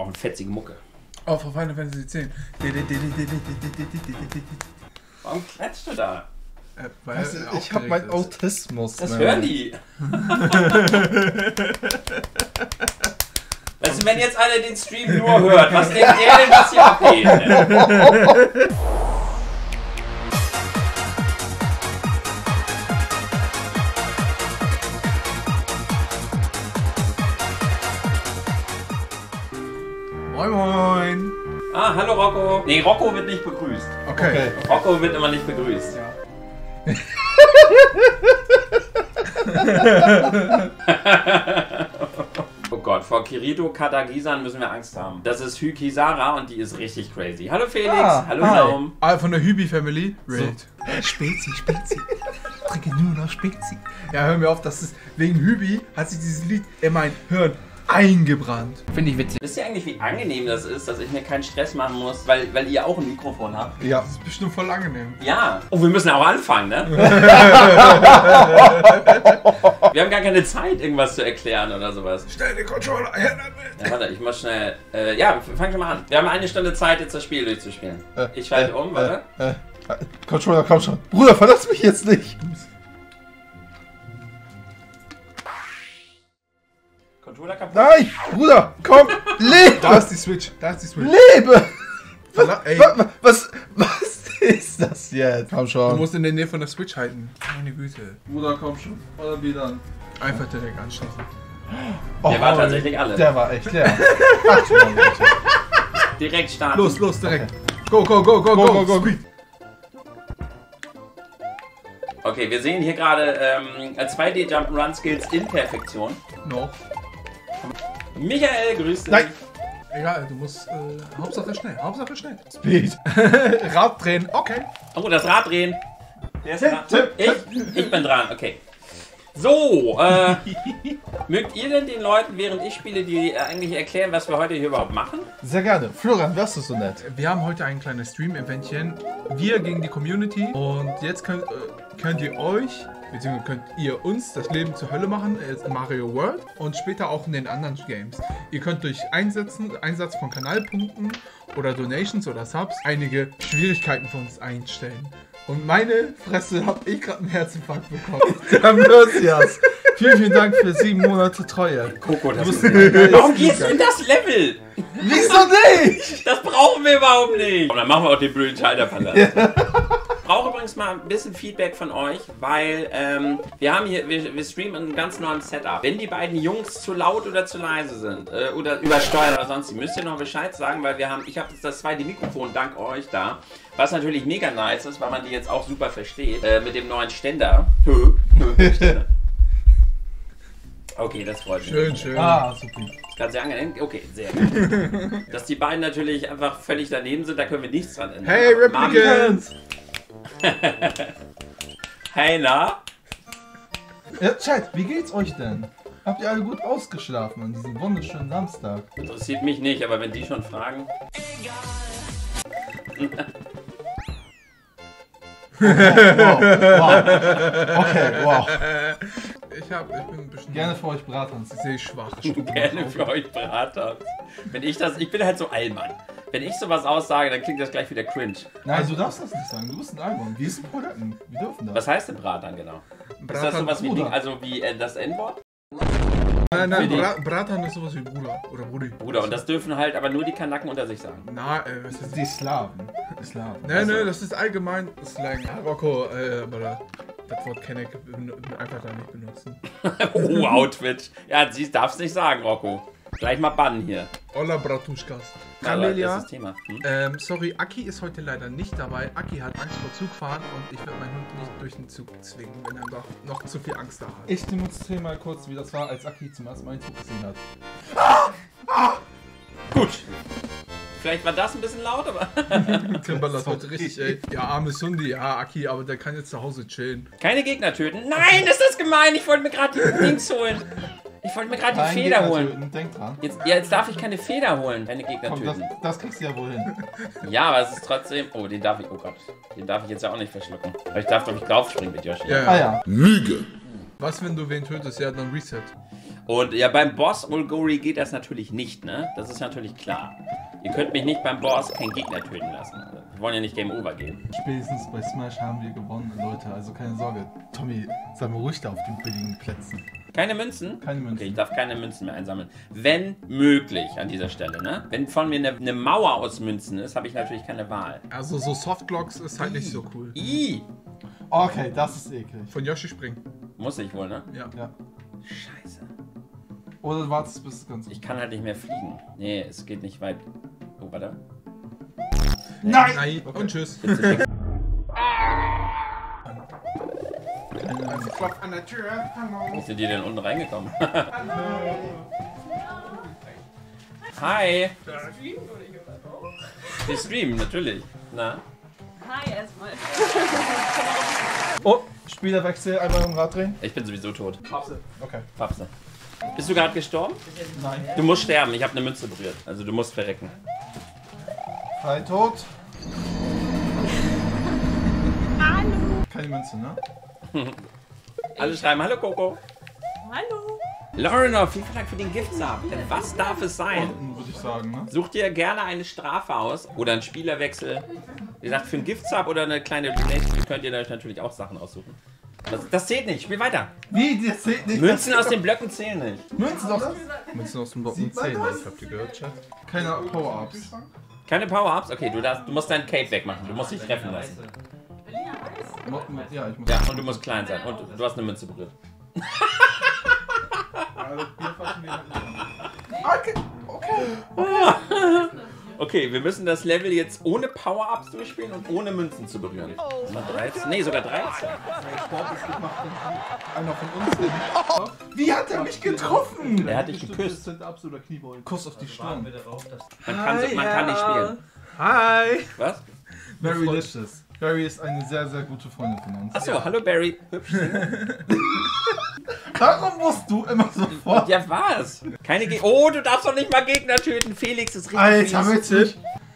brauchen fetzige Mucke. Oh, von Final Fantasy X. Warum klatscht du da? Weil ich hab meinen Autismus. Das hören die. Weißt du, wenn jetzt alle den Stream nur hört, was denkt ihr denn, was hier abgeht? Moin Moin. Ah, hallo Rocco. Nee, Rocco wird nicht begrüßt. Okay. Rocco wird immer nicht begrüßt. Ja. Oh Gott, vor Kirito Katagisan müssen wir Angst haben. Das ist Hykisara und die ist richtig crazy. Hallo Felix, hallo Naum. Von der Hübi Family. Raid. Spezi. Trinke nur noch Spezi. Ja, hör mir auf, das ist wegen Hübi hat sich dieses Lied in mein Hirn eingebrannt. Finde ich witzig. Wisst ihr eigentlich, wie angenehm das ist, dass ich mir keinen Stress machen muss, weil ihr auch ein Mikrofon habt? Ja. Das ist bestimmt voll angenehm. Ja. Oh, wir müssen auch anfangen, ne? Wir haben gar keine Zeit, irgendwas zu erklären oder sowas. Stell den Controller her damit. Ja, warte, ich muss schnell... ja, fang schon mal an. Wir haben eine Stunde Zeit, jetzt das Spiel durchzuspielen. Ich schalte um, warte. Controller, komm schon. Bruder, verlass mich jetzt nicht. Controller kaputt. Nein, Bruder, komm, lebe. Da ist die Switch. Lebe. Ey, Was ist das jetzt? Komm du schon. musst in der Nähe von der Switch halten. Meine Güte. Bruder, komm schon. Oder wieder. Einfach direkt anschließen. Der war tatsächlich alle. Der war echt leer. Direkt starten. Los, direkt. Go. Speed. Okay, wir sehen hier gerade 2D Jump'n'Run Skills in Perfektion. Noch. Michael, grüß dich. Nein. Egal, du musst, Hauptsache schnell. Speed. Rad drehen, okay. Oh, das Rad drehen. Wer ist dran? Ich bin dran, okay. So, mögt ihr denn den Leuten, während ich spiele, die eigentlich erklären, was wir heute hier überhaupt machen? Sehr gerne. Florian, wärst du so nett? Wir haben heute ein kleines Stream-Eventchen. Wir gegen die Community. Und jetzt könnt ihr euch, beziehungsweise könnt ihr uns das Leben zur Hölle machen in Mario World und später auch in den anderen Games. Ihr könnt durch Einsatz von Kanalpunkten oder Donations oder Subs einige Schwierigkeiten für uns einstellen. Und meine Fresse hab ich gerade einen Herzinfarkt bekommen. Der Messias. Vielen Dank für 7 Monate Treue. Coco, das ist warum gehst du in das Level? Wieso nicht? Das brauchen wir überhaupt nicht. Und dann machen wir auch den blöden Schalterpalast. Ich brauche übrigens mal ein bisschen Feedback von euch, weil wir streamen in einem ganz neuen Setup. Wenn die beiden Jungs zu laut oder zu leise sind oder übersteuert oder sonst, müsst ihr noch Bescheid sagen, weil ich habe das zweite Mikrofon dank euch da, was natürlich mega nice ist, weil man die jetzt auch super versteht mit dem neuen Ständer. Ständer. Okay, das freut mich. Schön. Ah, super. Ganz sehr angenehm. Okay, sehr gut. Dass die beiden natürlich einfach völlig daneben sind, da können wir nichts dran ändern. Hey, Replicants! Hey, na? Ja, Chat, wie geht's euch denn? Habt ihr alle gut ausgeschlafen an diesem wunderschönen Samstag? Interessiert mich nicht, aber wenn die schon fragen. Wow. Okay, wow. Ich bin ein bisschen... Gerne für euch Bratans. Sehr schwach. Gerne für euch Berater. Ich bin halt so Allmann. Wenn ich sowas aussage, dann klingt das gleich wieder cringe. Nein, du darfst das nicht sagen. Du bist ein Album. Wir sind Producken. Wir dürfen das. Was heißt denn Bratan genau? Ist das sowas wie das N-Wort? Nein, Bratan ist sowas wie Bruder oder Brudi. Bruder, und das dürfen halt aber nur die Kanaken unter sich sagen. Na, was ist Die Slaven. Nee, das ist allgemein Slang. Rocco, aber das Wort kenne ich einfach da nicht benutzen. Oh, Outfit. Ja, sie darf's nicht sagen, Rocco. Gleich mal bannen hier. Hola, Bratuschkas. Das ist Camelia, das Thema. sorry, Aki ist heute leider nicht dabei. Aki hat Angst vor Zugfahren und ich werde meinen Hund nicht durch den Zug zwingen, wenn er doch noch zu viel Angst da hat. Ich demonstriere mal kurz, wie das war, als Aki zum ersten Mal einen Zug gesehen hat. Gut. Vielleicht war das ein bisschen laut, aber... Timberland heute richtig, ey. Ja, arme Sundi, ja, Aki, aber der kann jetzt zu Hause chillen. Keine Gegner töten. Nein, ist das gemein. Ich wollte mir gerade die Dings holen. Ich wollte mir gerade die Feder holen. Denk dran. Jetzt darf ich keine Feder holen. Keine Gegner Komm, töten. das kriegst du ja wohl hin. Ja, aber es ist trotzdem... Oh, den darf ich... Oh Gott. Den darf ich jetzt ja auch nicht verschlucken. Aber ich darf doch nicht draufspringen mit Yoshi. Ja. Ah ja. Was, wenn du wen tötest? Ja, dann Reset. Und ja, beim Boss Ulgori geht das natürlich nicht, ne? Das ist natürlich klar. Ihr könnt mich nicht beim Boss keinen Gegner töten lassen. Wir wollen ja nicht Game Over gehen. Spätestens bei Smash haben wir gewonnen, Leute. Also keine Sorge. Tommy, sei mal ruhig da auf den billigen Plätzen. Keine Münzen? Keine Münzen. Okay, ich darf keine Münzen mehr einsammeln. Wenn möglich an dieser Stelle, ne? Wenn von mir eine Mauer aus Münzen ist, habe ich natürlich keine Wahl. Also so Softblocks ist halt nicht so cool. Okay, das ist eklig. Von Yoshi springen. Muss ich wohl, ne? Ja. Scheiße. Oder du wartest bis es ganz... Ich kann halt nicht mehr fliegen. Nee, es geht nicht weit. Oh, warte. Nein! Nein. Okay. Und tschüss. Ein Klopf an der Tür. Hallo. Wie sind die denn unten reingekommen? Hi. Wir streamen, natürlich. Na? Hi erstmal. Oh, Spielerwechsel, einmal im Rad drehen. Ich bin sowieso tot. Papse. Okay. Papse. Bist du gerade gestorben? Nein. Du musst sterben, ich habe eine Münze berührt. Also du musst verrecken. Frei tot. Hallo. Keine Münze, ne? Alle schreiben, hallo Coco. Hallo. Lorena, vielen Dank für den Gift-Sub. Was darf es sein? Unten, würde ich sagen, ne? Such dir gerne eine Strafe aus oder einen Spielerwechsel. Wie gesagt, für einen Gift-Sub oder eine kleine Donation könnt ihr euch natürlich auch Sachen aussuchen. Das zählt nicht, spiel weiter. Wie? Das zählt nicht. Münzen aus den Blöcken zählen nicht. Münzen aus... Münzen aus dem Blocken Sieht man 10. das? Ich hab die gehört, Chat. Keine Power-Ups. Keine Power-Ups? Okay, du musst deinen Cape wegmachen. Du musst dich treffen lassen. Ja, ich muss... Ja, und du musst klein sein. Und du hast eine Münze berührt. Okay. Okay. Okay, wir müssen das Level jetzt ohne Power-Ups durchspielen und ohne Münzen zu berühren. Mal 13? Nee, sogar 13. Einer von uns. Wie hat er mich getroffen? Er hat dich geküsst. Kuss auf die Stirn. Man kann nicht spielen. Hi. Was? Very delicious. Barry ist eine sehr, sehr gute Freundin von uns. Achso, hallo Barry. Hübsch. Warum musst du immer sofort... Ja, was? Keine Gegner. Oh, du darfst doch nicht mal Gegner töten. Felix ist richtig Alter, fies. willst du...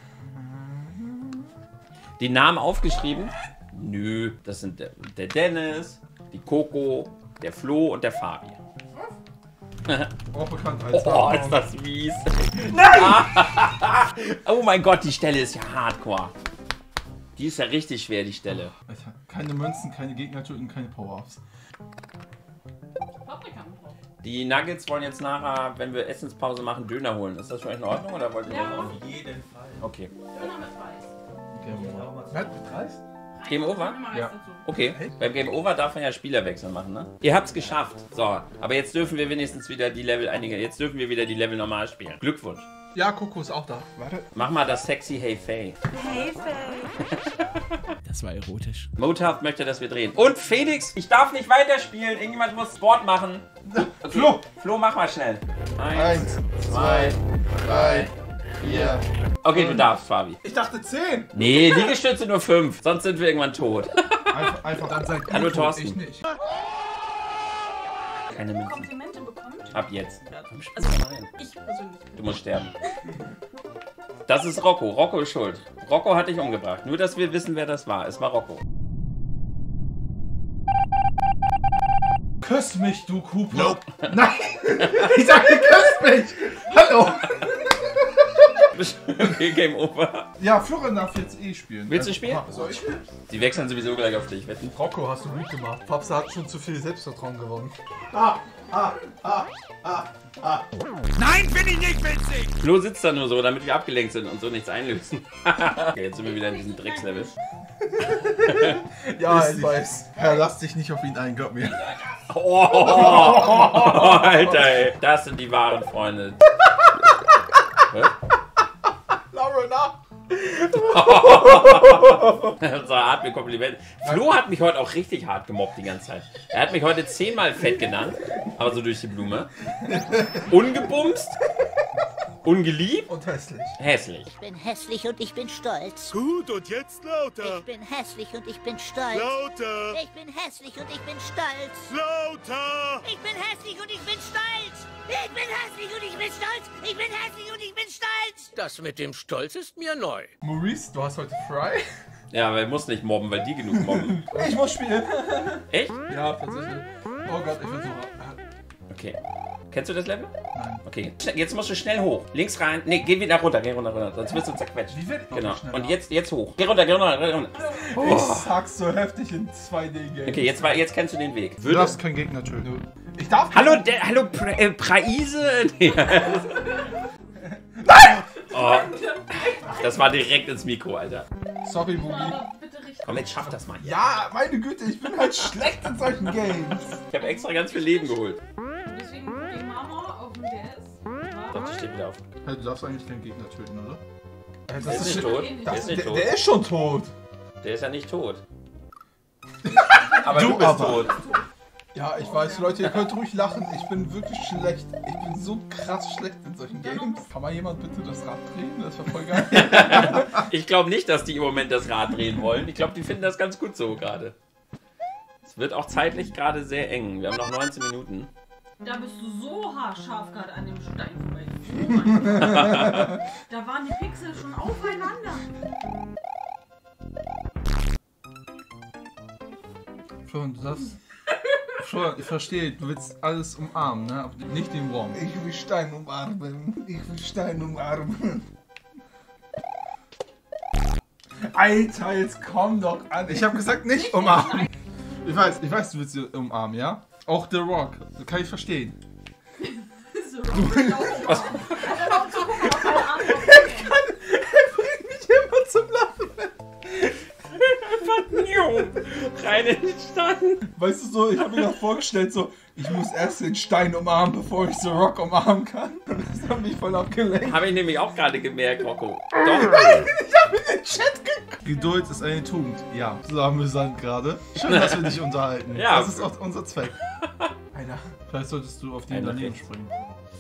Die Namen aufgeschrieben? Nö, das sind der Dennis, die Coco, der Flo und der Fabi. Auch bekannt als... Oh, ist das mies. Nein! Oh mein Gott, die Stelle ist ja hardcore. Die ist ja richtig schwer, die Stelle. Alter, keine Münzen, keine Gegner töten, keine Power-Ups. Die Nuggets wollen jetzt nachher, wenn wir Essenspause machen, Döner holen. Ist das für euch in Ordnung oder wollt ihr das auch? Auf jeden Fall. Okay. Mit Reis? Game Over? Ja. Okay. Beim Game Over darf man ja Spielerwechsel machen, ne? Ihr habt's geschafft. So, aber jetzt dürfen wir wenigstens wieder die Level jetzt dürfen wir wieder die Level normal spielen. Glückwunsch. Ja, Coco ist auch da. Warte. Mach mal das sexy Hey Faye. Hey, Faye. Das war erotisch. Motaft möchte, dass wir drehen. Und Felix, ich darf nicht weiterspielen. Irgendjemand muss Sport machen. Okay. Flo, mach mal schnell. 1, 2, 3, 4. Okay, du darfst, Fabi. Ich dachte 10. Nee, Liegestütze nur 5. Sonst sind wir irgendwann tot. Einfach Dann seid ihr Hallo, tot, Thorsten. Ich nicht. Keine Münzen. Komplimente bekommen? Ab jetzt. Also, ich persönlich. Du musst sterben. Das ist Rocco. Rocco ist schuld. Rocco hat dich umgebracht. Nur, dass wir wissen, wer das war. Es war Rocco. Küss mich, du Kuhpup. Nope. Nein! Ich sage, küss mich! Hallo! Okay, Game Over. Ja, Florian darf jetzt spielen. Willst du spielen? Soll ich spielen? Die wechseln sowieso gleich auf dich. Wetten? Rocco, hast du gut gemacht. Papsa hat schon zu viel Selbstvertrauen gewonnen. Nein, bin ich nicht witzig! Flo sitzt da nur so, damit wir abgelenkt sind und so nichts einlösen. Okay, jetzt sind wir wieder in diesem Dreckslevel. Ja, ich weiß. Ja, lass dich nicht auf ihn ein, glaub mir. Oh, Alter, ey. Das sind die wahren Freunde. Lorena. So hart mit Kompliment. Flo hat mich heute auch richtig hart gemobbt die ganze Zeit. Er hat mich heute 10-mal fett genannt, aber so durch die Blume. Ungebumst. Ungeliebt. Und hässlich. Hässlich. Ich bin hässlich und ich bin stolz. Gut, und jetzt lauter. Ich bin hässlich und ich bin stolz. Lauter. Ich bin hässlich und ich bin stolz. Lauter. Ich bin hässlich und ich bin stolz. Ich bin hässlich und ich bin stolz. Ich bin hässlich und ich bin stolz. Das mit dem Stolz ist mir neu. Maurice, du hast heute frei? Ja, aber er muss nicht mobben, weil die genug mobben. Ich muss spielen. Echt? Ja, tatsächlich. Oh Gott, ich bin so... Okay. Kennst du das Level? Nein. Okay. Jetzt musst du schnell hoch. Links rein. Ne, geh wieder runter, sonst wirst du zerquetscht. Wie wird Genau. schneller? Und jetzt hoch. Geh runter, geh runter, geh runter. Ich sag's so heftig in 2D-Games. Okay, jetzt kennst du den Weg. Du darfst keinen Gegner töten. Ich darf Hallo, Praise? Nee. Oh. Das war direkt ins Mikro, Alter. Sorry, Boogie. Aber bitte richtig. Komm, jetzt schaff das mal. Ja, meine Güte, ich bin halt schlecht in solchen Games. Ich habe extra ganz viel Leben geholt. Deswegen gegen Mama auf dem DS. Doch, steht wieder auf. Du darfst eigentlich keinen Gegner töten, oder? Der ist nicht tot. Der ist nicht tot. Der ist schon tot. Der ist ja nicht tot. Aber du bist aber. tot. Ja, ich weiß, Leute, ihr könnt ruhig lachen. Ich bin wirklich schlecht. Ich bin so krass schlecht in solchen Games. Kann mal jemand bitte das Rad drehen? Das wäre voll geil. Ich glaube nicht, dass die im Moment das Rad drehen wollen. Ich glaube, die finden das ganz gut so gerade. Es wird auch zeitlich gerade sehr eng. Wir haben noch 19 Minuten. Da bist du so haarscharf gerade an dem Stein vorbei. Oh mein Gott. Da waren die Pixel schon aufeinander. Florian, du darfst... Florian, ich verstehe, du willst alles umarmen, ne? Aber nicht den Wurm. Ich will Stein umarmen. Ich will Stein umarmen. Alter, jetzt komm doch an. Ich habe gesagt, nicht umarmen. Ich weiß, du willst sie umarmen, ja? Auch The Rock, das kann ich verstehen. So, was? Immer zum Lachen. Rein in den Stein. Weißt du so, ich habe mir das vorgestellt, so, ich muss erst den Stein umarmen, bevor ich The Rock umarmen kann. Das hat mich voll abgelenkt. Habe ich nämlich auch gerade gemerkt, Rocco. Doch. Ich habe in den Chat geguckt. Geduld ist eine Tugend. Ja, so amüsant gerade. Schön, dass wir dich unterhalten. Ja. Das ist auch unser Zweck. Einer. Vielleicht solltest du auf die Einer daneben rechts. springen.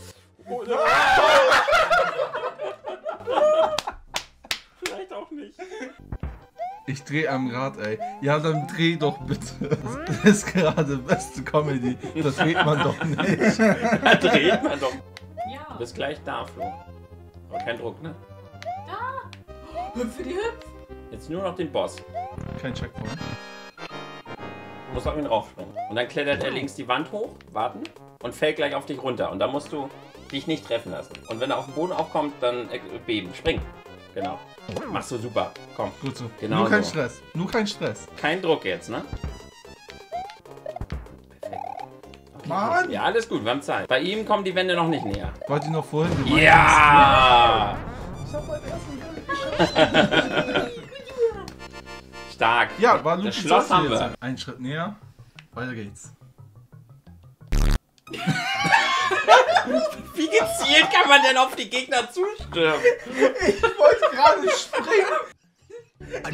Vielleicht auch nicht. Ich dreh am Rad, ey. Ja, dann dreh doch bitte. Das ist gerade beste Comedy. Das dreht man doch nicht. Da dreht man doch. Ja. Du bist gleich da, Flo. Aber kein Druck, ne? Hüpf für die Hüpf. Jetzt nur noch den Boss. Kein Checkpoint. Du musst auf ihn raufspringen. Und dann klettert er links die Wand hoch, warten, und fällt gleich auf dich runter. Und da musst du dich nicht treffen lassen. Und wenn er auf den Boden aufkommt, dann beben. Spring. Genau. Machst du super. Komm. Gut so. Genau Nur kein so. Stress. Nur kein Stress. Kein Druck jetzt, ne? Mann. Ja, alles gut, wir haben Zeit. Bei ihm kommen die Wände noch nicht näher. Wollt ihr noch vorhin gemeint? Ja! Ich hab meinen ersten Gang. Stark. Ja, war Das Luki Schloss haben jetzt. wir. Einen Schritt näher. Weiter geht's. Wie gezielt kann man denn auf die Gegner zustürmen? Ich wollte gerade springen.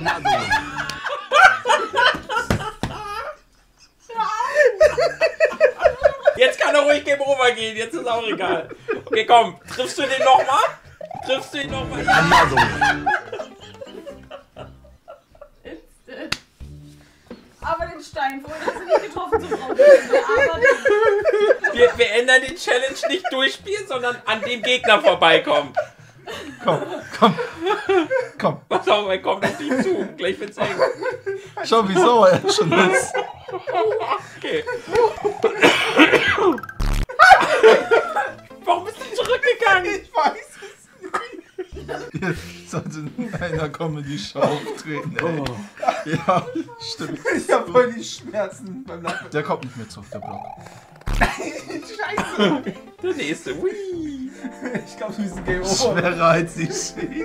Jetzt kann er ruhig Game Over gehen, jetzt ist auch egal. Okay, komm, triffst du den nochmal? Triffst du ihn nochmal? Ja. Aber den Stein vorhin hast du nicht getroffen zum Raum. Aber Wir ändern die Challenge nicht durchspielen, sondern an dem Gegner vorbeikommen. Komm. Pass auf, er kommt auf dich zu. Gleich wird's eng. Schau, wie sauer er schon ist. Okay. Warum bist du zurückgegangen? Ich weiß es. Ihr solltet in einer Comedy-Show auftreten, ey. Ja, stimmt. Ich hab voll die Schmerzen beim Lachen. Der kommt nicht mehr zurück, der Block. Scheiße. Der nächste. Hui. Ich glaube, wir sind Game Over. Schwerer als die Schiene.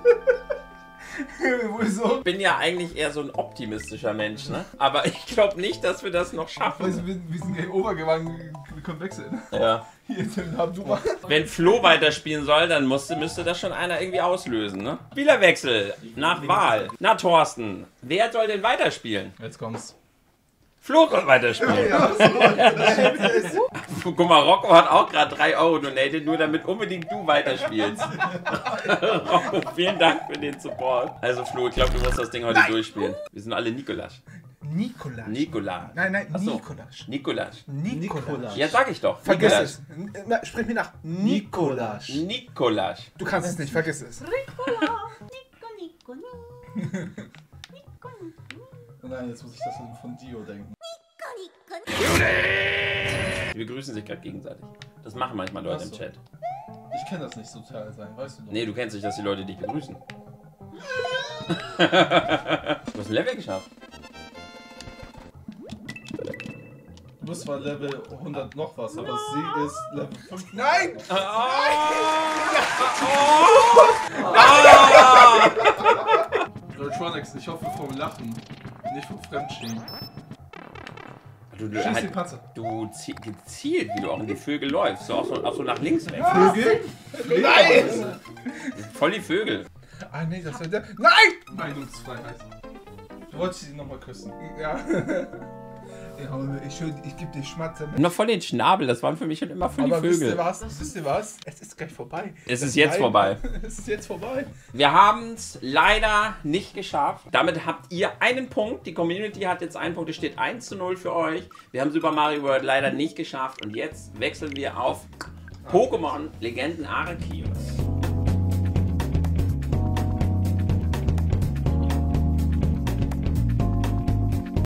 Wohl so. Ich bin ja eigentlich eher so ein optimistischer Mensch, ne? Aber ich glaube nicht, dass wir das noch Weißt schaffen. du, wir sind Game Over gegangen. Wir können wechseln. Ja. Hier, Tim, hab du mal. Wenn Flo weiterspielen soll, dann müsste das schon einer irgendwie auslösen, ne? Spielerwechsel nach Wahl. Na, Thorsten, wer soll denn weiterspielen? Jetzt kommt's. Flo soll weiterspielen. Ja, so. Guck mal, Rocco hat auch gerade 3 Euro donated, nur damit unbedingt du weiterspielst. Rocco, vielen Dank für den Support. Also Flo, ich glaube, du musst das Ding heute durchspielen. Wir sind alle Nikolasch. Nikolasch. Nikolasch. Nein, Ach so. Nikolasch. Nikolasch. Nikolasch. Ja, sag ich doch. Vergiss Nikolasch. es. Na, sprich mir nach. Nikolasch. Nikolasch. Du kannst es nicht, vergiss es. Nein, jetzt muss ich das von Dio denken. Die begrüßen sich gerade gegenseitig. Das machen manchmal Leute im Ach so. Chat. Ich kenne das nicht, sozial sein, weißt du doch. Nee, du kennst nicht, dass die Leute dich begrüßen. Du hast ein Level geschafft. Du bist zwar Level 100 noch was, aber sie ist Level 5. Nein! Electronics, ich hoffe vom Lachen, nicht vom Fremdschämen. Du Schieß den Panzer. gezielt, wie du auch in die Vögel läufst. So auch so nach links weg. Vögel? Nein! Voll die Vögel. Ah, nee, das war der. Nein! Meinungsfreiheit. Du wolltest sie nochmal küssen. Ja. Ja, ich gebe dir Schmatze mit. Noch voll den Schnabel, das waren für mich schon immer voll die Aber wisst Vögel. ihr was? Wisst ihr was? Es ist gleich vorbei. Es ist jetzt vorbei. Es ist jetzt vorbei. Wir haben es leider nicht geschafft. Damit habt ihr einen Punkt. Die Community hat jetzt einen Punkt. Es steht 1:0 für euch. Wir haben Super Mario World leider nicht geschafft. Und jetzt wechseln wir auf Pokémon Legenden Arceus.